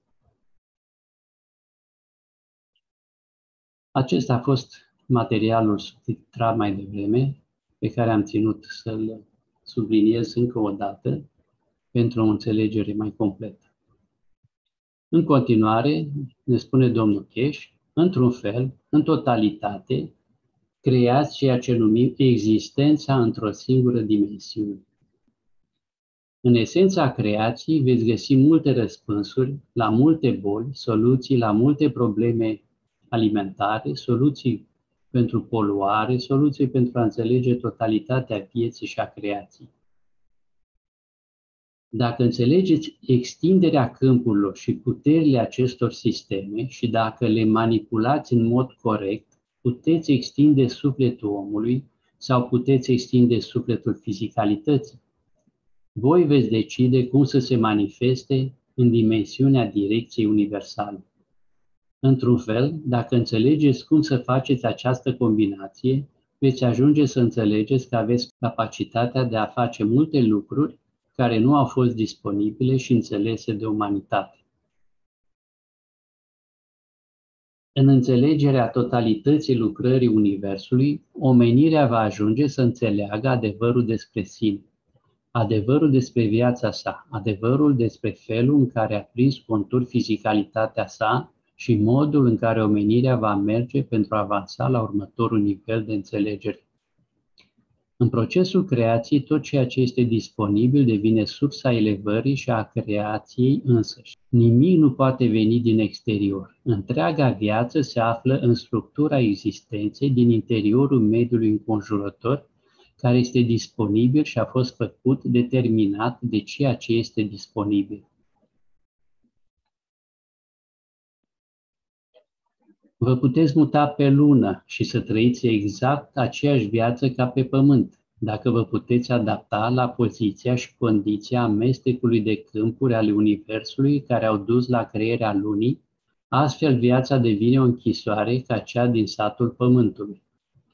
Acesta a fost materialul subtitrat mai devreme, pe care am ținut să-l subliniez încă o dată pentru o înțelegere mai completă. În continuare, ne spune domnul Cheș, într-un fel, în totalitate, creați ceea ce numim existența într-o singură dimensiune. În esența creației veți găsi multe răspunsuri la multe boli, soluții la multe probleme alimentare, soluții pentru poluare, soluții pentru a înțelege totalitatea vieții și a creației. Dacă înțelegeți extinderea câmpurilor și puterile acestor sisteme și dacă le manipulați în mod corect, puteți extinde sufletul omului sau puteți extinde sufletul fizicalității. Voi veți decide cum să se manifeste în dimensiunea direcției universale. Într-un fel, dacă înțelegeți cum să faceți această combinație, veți ajunge să înțelegeți că aveți capacitatea de a face multe lucruri care nu au fost disponibile și înțelese de umanitate. În înțelegerea totalității lucrării Universului, omenirea va ajunge să înțeleagă adevărul despre sine, adevărul despre viața sa, adevărul despre felul în care a prins contur fizicalitatea sa și modul în care omenirea va merge pentru a avansa la următorul nivel de înțelegere. În procesul creației, tot ceea ce este disponibil devine sursa elevării și a creației însăși. Nimic nu poate veni din exterior. Întreaga viață se află în structura existenței din interiorul mediului înconjurător, care este disponibil și a fost făcut determinat de ceea ce este disponibil. Vă puteți muta pe lună și să trăiți exact aceeași viață ca pe pământ, dacă vă puteți adapta la poziția și condiția amestecului de câmpuri ale Universului care au dus la crearea lunii, astfel viața devine o închisoare ca cea din satul Pământului.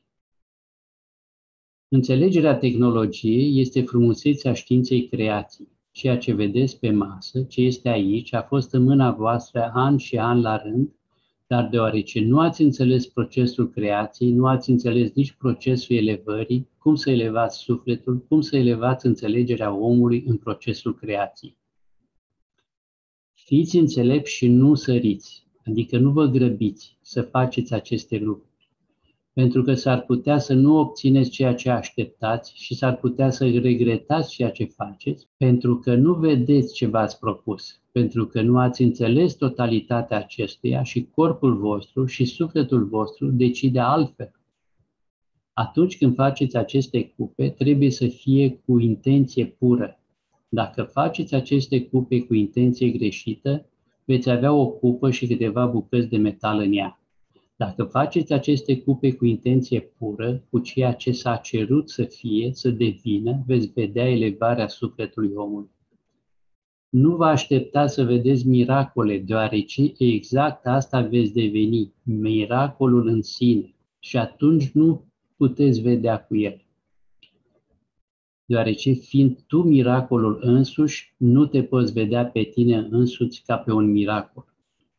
Înțelegerea tehnologiei este frumusețea științei creației. Ceea ce vedeți pe masă, ce este aici, a fost în mâna voastră an și an la rând, dar deoarece nu ați înțeles procesul creației, nu ați înțeles nici procesul elevării, cum să elevați sufletul, cum să elevați înțelegerea omului în procesul creației. Fiți înțelepți și nu săriți, adică nu vă grăbiți să faceți aceste lucruri. Pentru că s-ar putea să nu obțineți ceea ce așteptați și s-ar putea să regretați ceea ce faceți, pentru că nu vedeți ce v-ați propus, pentru că nu ați înțeles totalitatea acestuia și corpul vostru și sufletul vostru decide altfel. Atunci când faceți aceste cupe, trebuie să fie cu intenție pură. Dacă faceți aceste cupe cu intenție greșită, veți avea o cupă și câteva bucăți de metal în ea. Dacă faceți aceste cupe cu intenție pură, cu ceea ce s-a cerut să fie, să devină, veți vedea elevarea sufletului omului. Nu vă așteptați să vedeți miracole, deoarece exact asta veți deveni, miracolul în sine, și atunci nu puteți vedea cu el. Deoarece fiind tu miracolul însuși, nu te poți vedea pe tine însuți ca pe un miracol.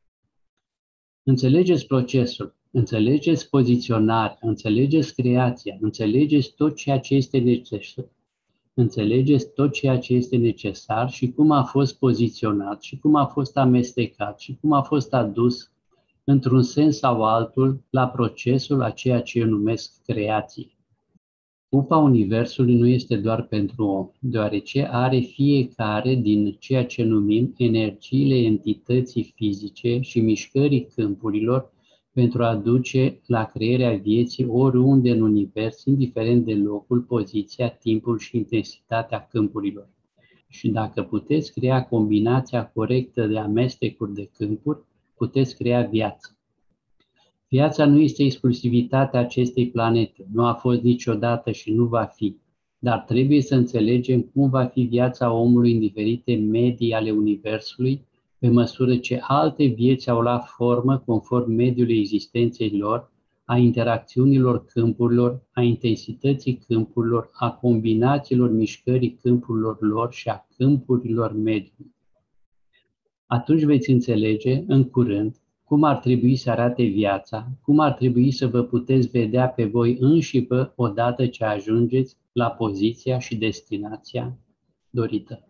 Înțelegeți procesul, înțelegeți poziționarea, înțelegeți creația, înțelegeți tot ceea ce este necesar. Înțelegeți tot ceea ce este necesar și cum a fost poziționat și cum a fost amestecat și cum a fost adus într-un sens sau altul la procesul a ceea ce eu numesc creație. Cupa Universului nu este doar pentru om, deoarece are fiecare din ceea ce numim energiile entității fizice și mișcării câmpurilor pentru a duce la crearea vieții oriunde în univers, indiferent de locul, poziția, timpul și intensitatea câmpurilor. Și dacă puteți crea combinația corectă de amestecuri de câmpuri, puteți crea viață. Viața nu este exclusivitatea acestei planete, nu a fost niciodată și nu va fi, dar trebuie să înțelegem cum va fi viața omului în diferite medii ale Universului, pe măsură ce alte vieți au luat formă conform mediului existenței lor, a interacțiunilor câmpurilor, a intensității câmpurilor, a combinațiilor mișcării câmpurilor lor și a câmpurilor mediului. Atunci veți înțelege, în curând, cum ar trebui să arate viața, cum ar trebui să vă puteți vedea pe voi înșivă odată ce ajungeți la poziția și destinația dorită.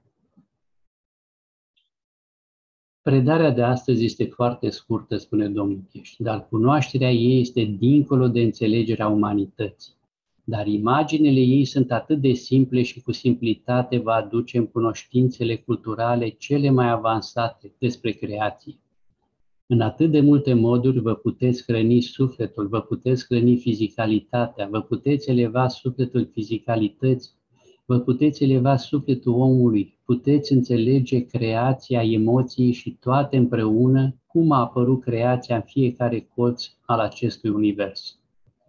Predarea de astăzi este foarte scurtă, spune domnul Cheș, dar cunoașterea ei este dincolo de înțelegerea umanității. Dar imaginele ei sunt atât de simple și cu simplitate vă aducem cunoștințele culturale cele mai avansate despre creație. În atât de multe moduri vă puteți hrăni sufletul, vă puteți hrăni fizicalitatea, vă puteți eleva sufletul fizicalității, vă puteți eleva sufletul omului, puteți înțelege creația, emoții și toate împreună cum a apărut creația în fiecare colț al acestui univers.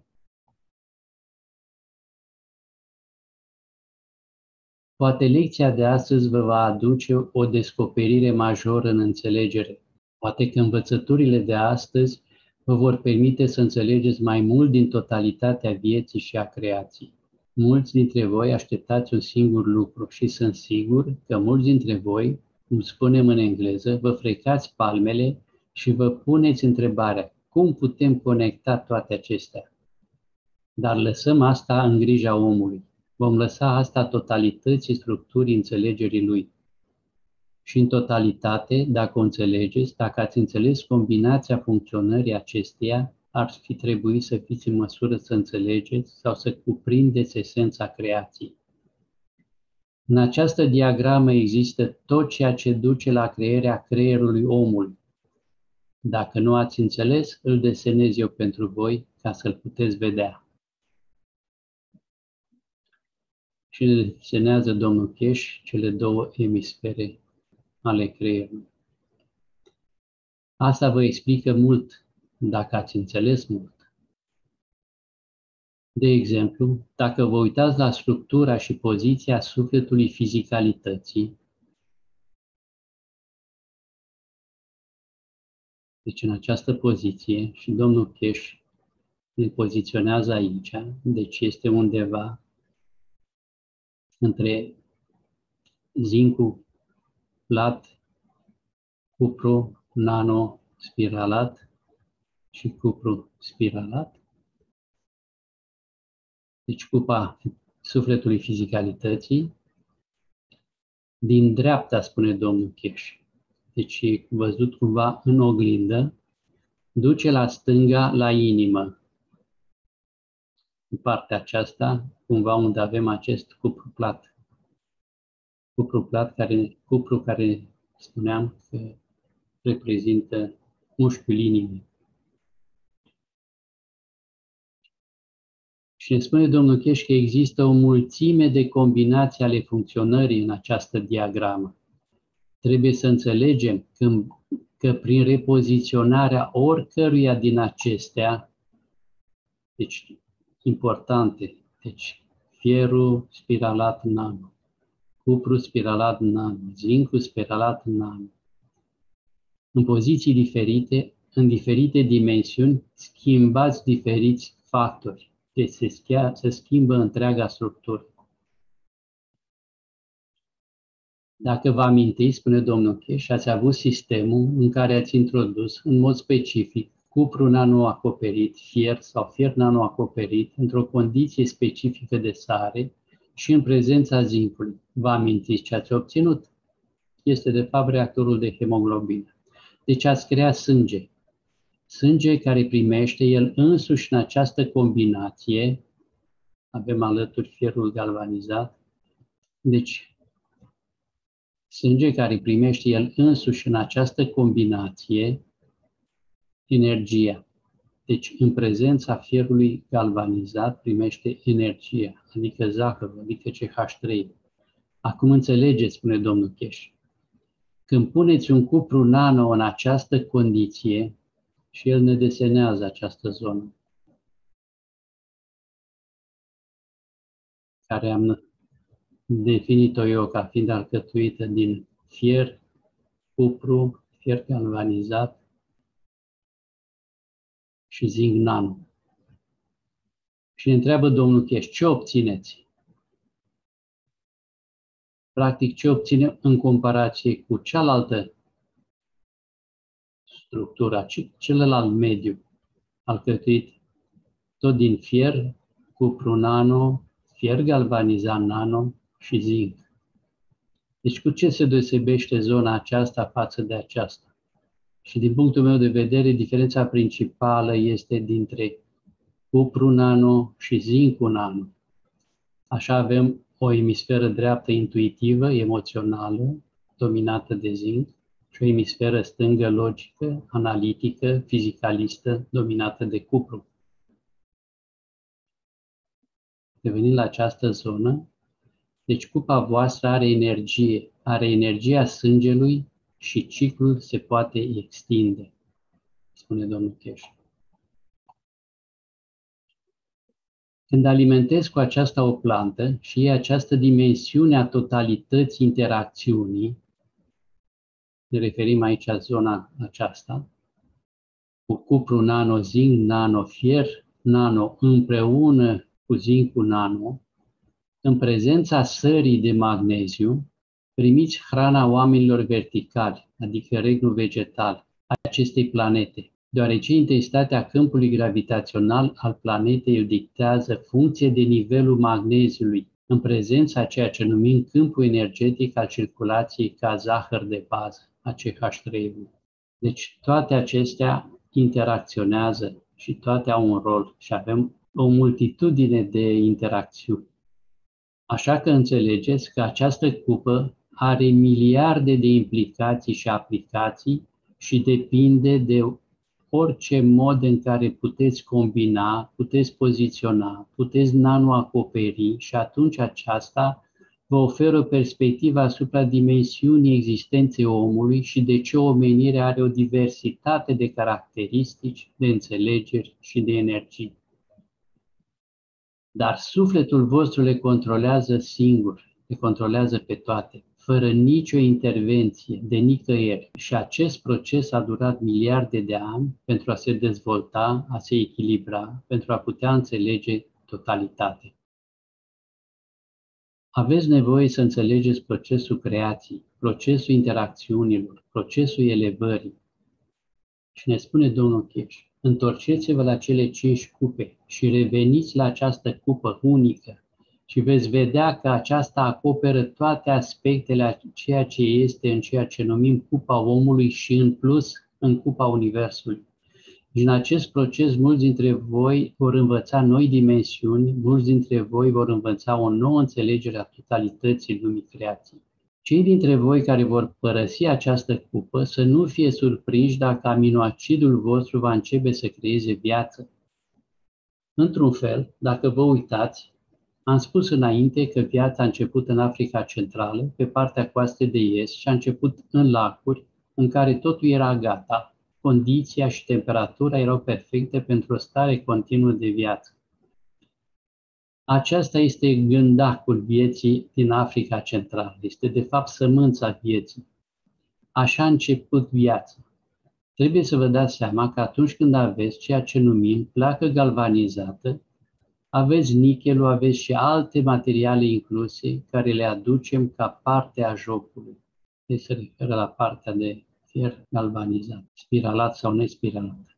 Poate lecția de astăzi vă va aduce o descoperire majoră în înțelegere. Poate că învățăturile de astăzi vă vor permite să înțelegeți mai mult din totalitatea vieții și a creației. Mulți dintre voi așteptați un singur lucru și sunt sigur că mulți dintre voi, cum spunem în engleză, vă frecați palmele și vă puneți întrebarea, cum putem conecta toate acestea? Dar lăsăm asta în grija omului. Vom lăsa asta totalității structurii înțelegerii lui. Și în totalitate, dacă o înțelegeți, dacă ați înțeles combinația funcționării acesteia, ar fi trebuit să fiți în măsură să înțelegeți sau să cuprindeți esența creației. În această diagramă există tot ceea ce duce la crearea creierului omului. Dacă nu ați înțeles, îl desenez eu pentru voi ca să-l puteți vedea. Și desenează domnul Cheș cele două emisfere ale creierului. Asta vă explică mult dacă ați înțeles mult. De exemplu, dacă vă uitați la structura și poziția sufletului fizicalității, deci în această poziție, și domnul Cheș ne poziționează aici, deci este undeva între zincul plat, cupru nano-spiralat și cupru spiralat. Deci cupa sufletului fizicalității, din dreapta, spune domnul Cheș. Deci e văzut cumva în oglindă, duce la stânga la inimă. în partea aceasta, cumva unde avem acest cupru plat. Cupru care spuneam că reprezintă mușchiul inimii. Și ne spune domnul Cheș că există o mulțime de combinații ale funcționării în această diagramă. Trebuie să înțelegem că prin repoziționarea oricăruia din acestea, deci importante, deci fierul spiralat nano, cupru spiralat nano, zincul spiralat nano, în poziții diferite, în diferite dimensiuni, schimbați diferiți factori. Deci se schimbă întreaga structură. Dacă vă amintiți, spune domnul Cheș, ați avut sistemul în care ați introdus în mod specific cupru nanoacoperit, fier sau fier nanoacoperit într-o condiție specifică de sare și în prezența zincului. Vă amintiți ce ați obținut? Este de fapt reactorul de hemoglobină. Deci ați creat sânge. Sânge care primește el însuși în această combinație, avem alături fierul galvanizat, deci sânge care primește el însuși în această combinație energia. Deci în prezența fierului galvanizat primește energia, adică zahărul, adică CH3. Acum înțelegeți, spune domnul Cheș, când puneți un cupru nano în această condiție, și el ne desenează această zonă, care am definit-o eu ca fiind alcătuită din fier, cupru, fier galvanizat și zinc nano. Și ne întreabă domnul Cheș, ce obțineți? Practic, ce obținem în comparație cu cealaltă structură, celălalt mediu, alcătuit tot din fier, cupru nano, fier galvanizat nano și zinc. Deci cu ce se deosebește zona aceasta față de aceasta? Și din punctul meu de vedere, diferența principală este dintre cupru nano și zincul nano. Așa avem o emisferă dreaptă intuitivă, emoțională, dominată de zinc, și o emisferă stângă logică, analitică, fizicalistă, dominată de cupru. Revenind la această zonă, deci cupa voastră are energia sângelui și ciclul se poate extinde, spune domnul Cheș. Când alimentezi cu aceasta o plantă și iei această dimensiune a totalității interacțiunii, ne referim aici la zona aceasta, cu cupru nano, zinc nano, fier nano împreună cu zincul nano, în prezența sării de magneziu, primiți hrana oamenilor verticali, adică regnul vegetal, a acestei planete, deoarece intensitatea câmpului gravitațional al planetei îl dictează funcție de nivelul magneziului, în prezența ceea ce numim câmpul energetic al circulației ca zahăr de bază, a CH3. Deci toate acestea interacționează și toate au un rol și avem o multitudine de interacțiuni. Așa că înțelegeți că această cupă are miliarde de implicații și aplicații și depinde de orice mod în care puteți combina, puteți poziționa, puteți nanoacoperi și atunci aceasta vă oferă o perspectivă asupra dimensiunii existenței omului și de ce omenirea are o diversitate de caracteristici, de înțelegeri și de energii. Dar sufletul vostru le controlează singur, le controlează pe toate, fără nicio intervenție de nicăieri. Și acest proces a durat miliarde de ani pentru a se dezvolta, a se echilibra, pentru a putea înțelege totalitatea. Aveți nevoie să înțelegeți procesul creației, procesul interacțiunilor, procesul elevării. Și ne spune domnul Cheș, întorceți-vă la cele 5 cupe și reveniți la această cupă unică și veți vedea că aceasta acoperă toate aspectele a ceea ce este în ceea ce numim cupa omului și în plus în cupa Universului. Și în acest proces, mulți dintre voi vor învăța noi dimensiuni, mulți dintre voi vor învăța o nouă înțelegere a totalității lumii creației. Cei dintre voi care vor părăsi această cupă să nu fie surprinși dacă aminoacidul vostru va începe să creeze viață. Într-un fel, dacă vă uitați, am spus înainte că viața a început în Africa Centrală, pe partea coastei de est, și a început în lacuri, în care totul era gata, condiția și temperatura erau perfecte pentru o stare continuă de viață. Aceasta este gândacul vieții din Africa Centrală, este de fapt sămânța vieții. Așa a început viața. Trebuie să vă dați seama că atunci când aveți ceea ce numim placă galvanizată, aveți nichelul, aveți și alte materiale incluse care le aducem ca parte a jocului. Deci se referă la partea de fier galvanizat, spiralat sau nespiralat.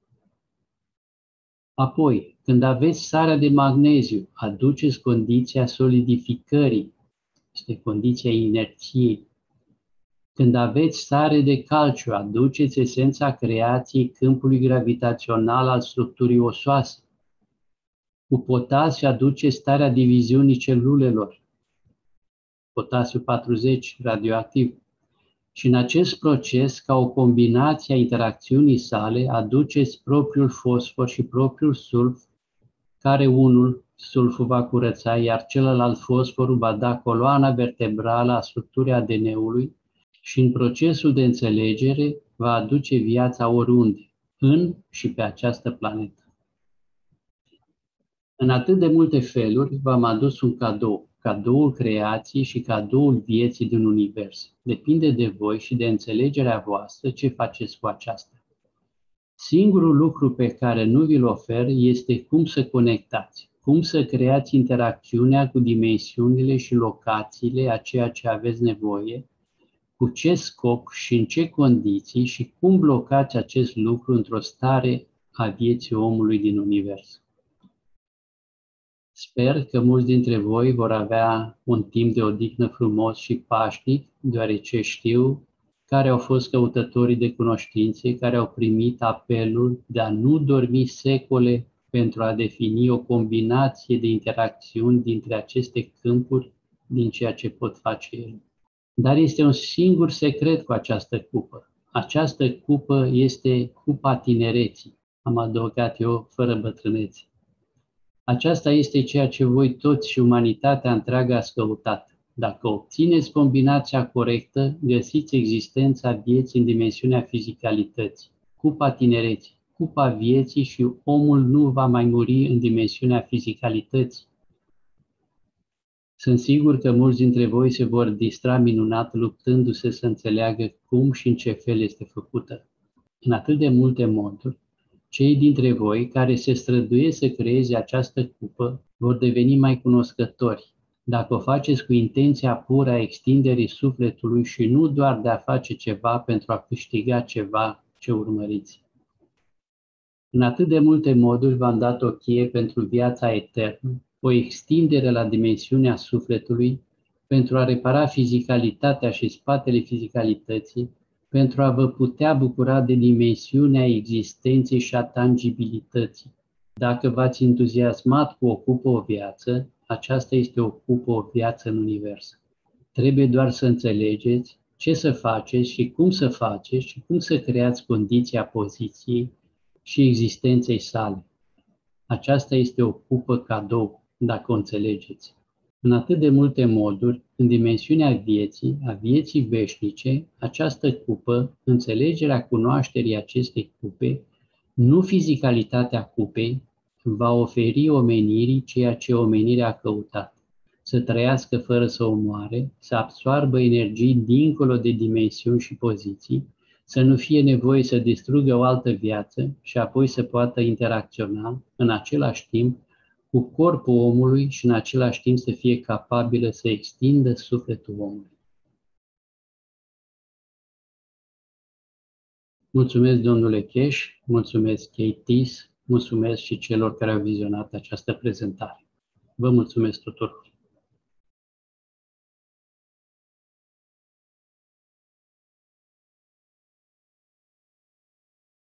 Apoi, când aveți sarea de magneziu, aduceți condiția solidificării, este condiția inerției. Când aveți sare de calciu, aduceți esența creației câmpului gravitațional al structurii osoase. Cu potasiu aduceți starea diviziunii celulelor, potasiu 40, radioactiv. Și în acest proces, ca o combinație a interacțiunii sale, aduceți propriul fosfor și propriul sulf, care unul, sulful, va curăța, iar celălalt, fosforul, va da coloana vertebrală a structurii ADN-ului și în procesul de înțelegere va aduce viața oriunde, în și pe această planetă. În atât de multe feluri v-am adus un cadou, cadoul creației și cadoul vieții din univers. Depinde de voi și de înțelegerea voastră ce faceți cu aceasta. Singurul lucru pe care nu vi-l ofer este cum să conectați, cum să creați interacțiunea cu dimensiunile și locațiile a ceea ce aveți nevoie, cu ce scop și în ce condiții și cum blocați acest lucru într-o stare a vieții omului din univers. Sper că mulți dintre voi vor avea un timp de odihnă frumos și pașnic, deoarece știu care au fost căutătorii de cunoștințe, care au primit apelul de a nu dormi secole pentru a defini o combinație de interacțiuni dintre aceste câmpuri din ceea ce pot face ele. Dar este un singur secret cu această cupă. Această cupă este cupa tinereții, am adăugat eu, fără bătrânețe. Aceasta este ceea ce voi toți și umanitatea întreagă ați căutat. Dacă obțineți combinația corectă, găsiți existența vieții în dimensiunea fizicalității, cupa tinereții, cupa vieții și omul nu va mai muri în dimensiunea fizicalității. Sunt sigur că mulți dintre voi se vor distra minunat luptându-se să înțeleagă cum și în ce fel este făcută. În atât de multe moduri, cei dintre voi care se străduiesc să creeze această cupă vor deveni mai cunoscători, dacă o faceți cu intenția pură a extinderii sufletului și nu doar de a face ceva pentru a câștiga ceva ce urmăriți. În atât de multe moduri v-am dat o cheie pentru viața eternă, o extindere la dimensiunea sufletului, pentru a repara fizicalitatea și spatele fizicalității, pentru a vă putea bucura de dimensiunea existenței și a tangibilității. Dacă v-ați entuziasmat cu ocupă o viață, aceasta este ocupă o viață în univers. Trebuie doar să înțelegeți ce să faceți și cum să creați condiția poziției și existenței sale. Aceasta este o cupă cadou, dacă o înțelegeți. În atât de multe moduri, în dimensiunea vieții, a vieții veșnice, această cupă, înțelegerea cunoașterii acestei cupe, nu fizicalitatea cupei, va oferi omenirii ceea ce omenirea a căutat. Să trăiască fără să omoare, să absoarbă energii dincolo de dimensiuni și poziții, să nu fie nevoie să distrugă o altă viață și apoi să poată interacționa în același timp cu corpul omului și în același timp să fie capabilă să extindă sufletul omului. Mulțumesc, domnule Cheș, mulțumesc Kate Thies, mulțumesc și celor care au vizionat această prezentare. Vă mulțumesc tuturor!